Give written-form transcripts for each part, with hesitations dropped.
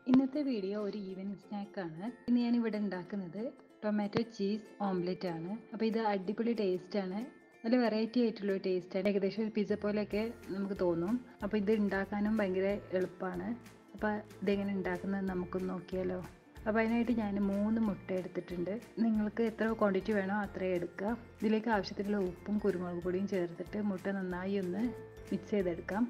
ഇന്നത്തെ വീഡിയോ ഒരു ഈവനിങ് സ്നാക്കാണ്. ഇന്ന് ഞാൻ ഇവിടെ ഉണ്ടാക്കുന്നത് ടൊമാറ്റോ ചീസ് ഓംലെറ്റ് ആണ്. അപ്പോൾ ഇത് അടിപൊളി ടേസ്റ്റാണ്. നല്ല വെറൈറ്റി ആയിട്ടുള്ള ടേസ്റ്റാണ്. ഏകദേശം ഒരു പിസ്സ പോലെയൊക്കെ നമുക്ക് തോന്നും. അപ്പോൾ ഇത് ഉണ്ടാക്കാനും ഭയങ്കര എളുപ്പമാണ്. അപ്പോൾ ഇതെങ്ങനെ ഉണ്ടാക്കുന്നത് നമുക്കൊന്ന് നോക്കിയാലോ. അപ്പോൾ അതിനായിട്ട് ഞാൻ 3 മുട്ട എടുത്തിട്ടുണ്ട്. നിങ്ങൾക്ക് എത്ര ക്വാണ്ടിറ്റി വേണോ അത്രയും എടുക്കുക. ഇതിലേക്ക് ആവശ്യത്തിനുള്ള ഉപ്പും കുരുമുളക് പൊടിയും ചേർത്തിട്ട് മുട്ട നന്നായി ഒന്ന് മിക്സ് ചെയ്തെടുക്കാം.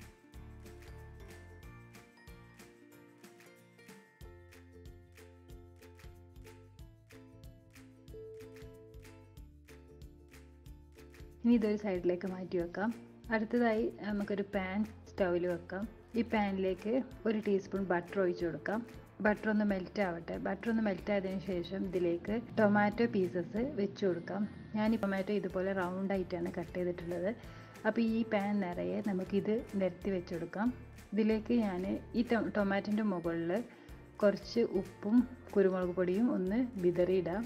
ഇനി ഇതൊരു സൈഡിലേക്ക് മാറ്റി വെക്കാം. അടുത്തതായി നമുക്കൊരു പാൻ സ്റ്റൗവിൽ വെക്കാം. ഈ പാനിലേക്ക് 1 ടീസ്പൂൺ ബട്ടർ ഒഴിച്ചു കൊടുക്കാം. ബട്ടർ ഒന്ന് മെൽറ്റ് ആവട്ടെ. ബട്ടർ ഒന്ന് മെൽറ്റ് ആയതിനു ശേഷം ഇതിലേക്ക് ടൊമാറ്റോ പീസസ് വെച്ച് കൊടുക്കാം. ഞാൻ ഈ ടൊമാറ്റോ ഇതുപോലെ റൗണ്ട് ആയിട്ടാണ് കട്ട് ചെയ്തിട്ടുള്ളത്. അപ്പോൾ ഈ പാൻ നിറയെ നമുക്കിത് നിരത്തി വെച്ച് കൊടുക്കാം. ഇതിലേക്ക് ഞാൻ ഈ ടൊമാറ്റോൻ്റെ മുകളിൽ കുറച്ച് ഉപ്പും കുരുമുളക് പൊടിയും ഒന്ന് വിതറിയിടാം.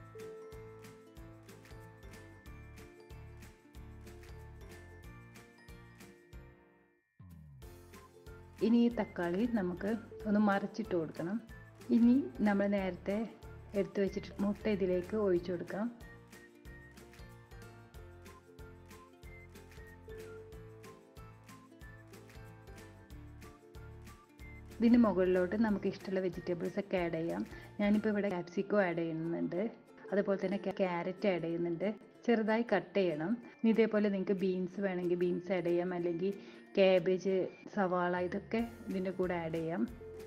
ഇനി ഈ തക്കാളി നമുക്ക് ഒന്ന് മറിച്ചിട്ട് കൊടുക്കണം. ഇനി നമ്മൾ നേരത്തെ എടുത്തു വെച്ചിട്ട് മുട്ട ഇതിലേക്ക് ഒഴിച്ചു കൊടുക്കാം. ഇതിന് മുകളിലോട്ട് നമുക്ക് ഇഷ്ടമുള്ള വെജിറ്റബിൾസ് ഒക്കെ ആഡ് ചെയ്യാം. ഞാനിപ്പോൾ ഇവിടെ ക്യാപ്സിക്കോ ആഡ് ചെയ്യുന്നുണ്ട്. അതുപോലെ തന്നെ ക്യാരറ്റ് ആഡ് ചെയ്യുന്നുണ്ട്. ചെറുതായി കട്ട് ചെയ്യണം. ഇതേപോലെ നിങ്ങൾക്ക് ബീൻസ് വേണമെങ്കിൽ ബീൻസ് ആഡ് ചെയ്യാം, അല്ലെങ്കിൽ കാബേജ്, സവാള ഇതൊക്കെ ഇതിൻ്റെ കൂടെ ആഡ് ചെയ്യാം.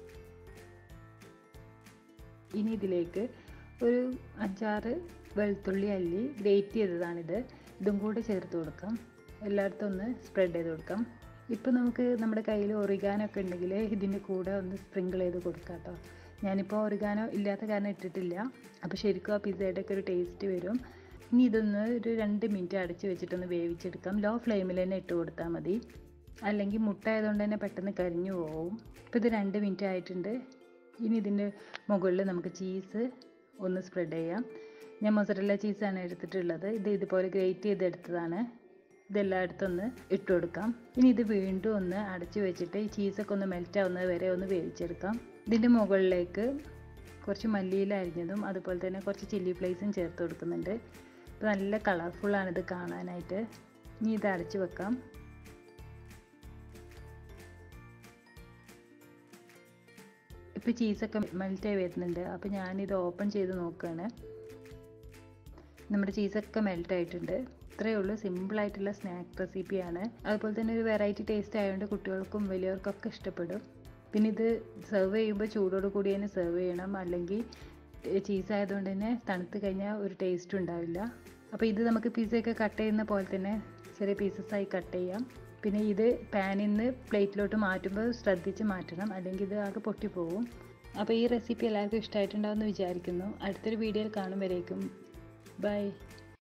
ഇനി ഇതിലേക്ക് ഒരു 5-6 വെളുത്തുള്ളി അല്ലി ഗ്രേറ്റ് ചെയ്തതാണിത്. ഇതും കൂടെ ചേർത്ത് കൊടുക്കാം. എല്ലായിടത്തും ഒന്ന് സ്പ്രെഡ് ചെയ്ത് കൊടുക്കാം. ഇപ്പോൾ നമുക്ക് നമ്മുടെ കയ്യിൽ ഒറിഗാനോ ഒക്കെ ഉണ്ടെങ്കിൽ ഇതിൻ്റെ കൂടെ ഒന്ന് സ്പ്രിങ്കിൾ ചെയ്ത് കൊടുക്കാം കേട്ടോ. ഞാനിപ്പോൾ ഒറിഗാനോ ഇല്ലാത്ത കാരണം ഇട്ടിട്ടില്ല. അപ്പോൾ ശരിക്കും ആ പിസ്സയുടെ ഒക്കെ ഒരു ടേസ്റ്റ് വരും. ഇനി ഇതൊന്ന് ഒരു 2 മിനിറ്റ് അടച്ച് വെച്ചിട്ടൊന്ന് വേവിച്ചെടുക്കാം. ലോ ഫ്ലെയിമിൽ തന്നെ ഇട്ട് കൊടുത്താൽ മതി, അല്ലെങ്കിൽ മുട്ട ആയതുകൊണ്ട് തന്നെ പെട്ടെന്ന് കരിഞ്ഞു പോകും. ഇപ്പോൾ ഇത് 2 മിനിറ്റ് ആയിട്ടുണ്ട്. ഇനി ഇതിൻ്റെ മുകളിൽ നമുക്ക് ചീസ് ഒന്ന് സ്പ്രെഡ് ചെയ്യാം. ഞാൻ മൊസറല്ല ചീസാണ് എടുത്തിട്ടുള്ളത്. ഇത് ഇതുപോലെ ഗ്രേറ്റ് ചെയ്തെടുത്തതാണ്. ഇതെല്ലായിടത്തും ഒന്ന് ഇട്ട് കൊടുക്കാം. ഇനി ഇത് വീണ്ടും ഒന്ന് അടച്ച് വെച്ചിട്ട് ഈ ചീസൊക്കെ ഒന്ന് മെൽറ്റ് ആവുന്നത് വരെ ഒന്ന് വേവിച്ചെടുക്കാം. ഇതിൻ്റെ മുകളിലേക്ക് കുറച്ച് മല്ലിയില അരിഞ്ഞതും അതുപോലെ തന്നെ കുറച്ച് ചില്ലി ഫ്ലേക്സും ചേർത്ത് കൊടുക്കുന്നുണ്ട്. ഇപ്പോൾ നല്ല കളർഫുള്ളാണിത് കാണാനായിട്ട്. ഇനി ഇത് അടച്ച് വെക്കാം. ഇപ്പോൾ ചീസൊക്കെ മെൽറ്റായി വരുന്നുണ്ട്. അപ്പോൾ ഞാനിത് ഓപ്പൺ ചെയ്ത് നോക്കുകയാണ്. നമ്മുടെ ചീസൊക്കെ മെൽറ്റായിട്ടുണ്ട്. ഇത്രയേ ഉള്ളൂ. സിമ്പിളായിട്ടുള്ള സ്നാക്ക് റെസിപ്പിയാണ്. അതുപോലെ തന്നെ ഒരു വെറൈറ്റി ടേസ്റ്റ് ആയതുകൊണ്ട് കുട്ടികൾക്കും വലിയവർക്കൊക്കെ ഇഷ്ടപ്പെടും. പിന്നെ ഇത് സെർവ് ചെയ്യുമ്പോൾ ചൂടോട് കൂടി തന്നെ സെർവ് ചെയ്യണം, അല്ലെങ്കിൽ ചീസ് ആയതുകൊണ്ട് തന്നെ തണുത്ത് കഴിഞ്ഞാൽ ഒരു ടേസ്റ്റും ഉണ്ടാവില്ല. അപ്പോൾ ഇത് നമുക്ക് പിസ്സയൊക്കെ കട്ട് ചെയ്യുന്ന പോലെ തന്നെ ചെറിയ പീസസായി കട്ട് ചെയ്യാം. പിന്നെ ഇത് പാനിൽ നിന്ന് പ്ലേറ്റിലോട്ട് മാറ്റുമ്പോൾ ശ്രദ്ധിച്ച് മാറ്റണം, അല്ലെങ്കിൽ ഇത് ആകെ പൊട്ടിപ്പോവും. അപ്പോൾ ഈ റെസിപ്പി എല്ലാവർക്കും ഇഷ്ടമായിട്ടുണ്ടാവുമെന്ന് വിചാരിക്കുന്നു. അടുത്തൊരു വീഡിയോയിൽ കാണും വരേക്കും ബൈ.